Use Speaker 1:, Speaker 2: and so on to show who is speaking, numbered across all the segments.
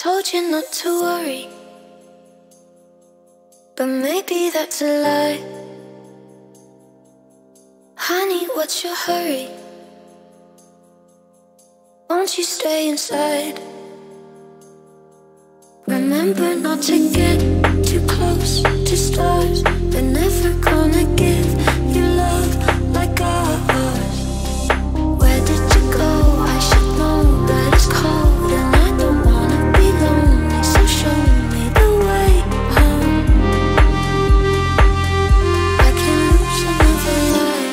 Speaker 1: Told you not to worry, but maybe that's a lie. Honey, what's your hurry? Won't you stay inside? Remember not to get too close to stars. They're never gonna give you love like ours. Where did you go? I should know that it's cold and I don't wanna be lonely, so show me the way home. I can lose another life.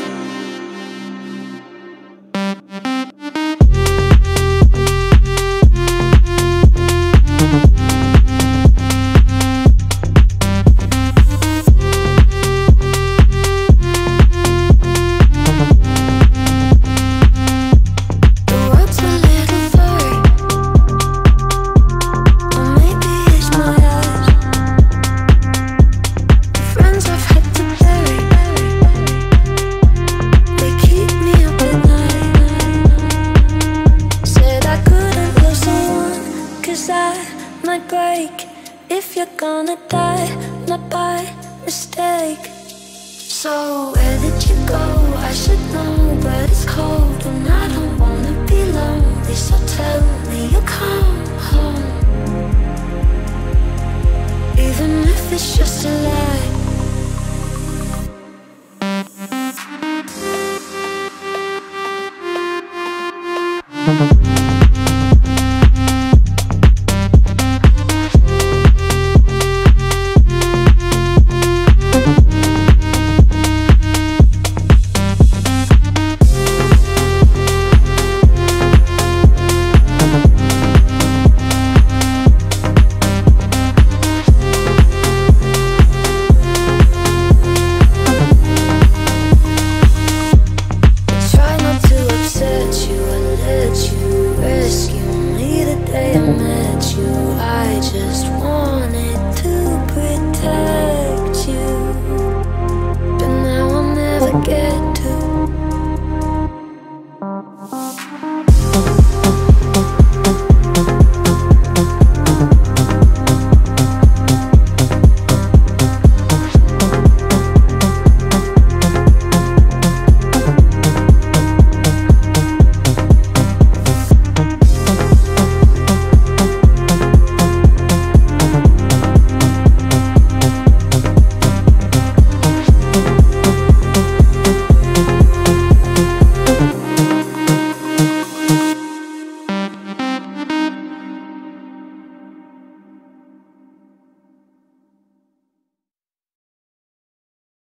Speaker 1: If you're gonna die, not by mistake. So where did you go? I should know, but it's cold and I don't wanna be lonely, so tell me you'll come home, even if it's just a lie.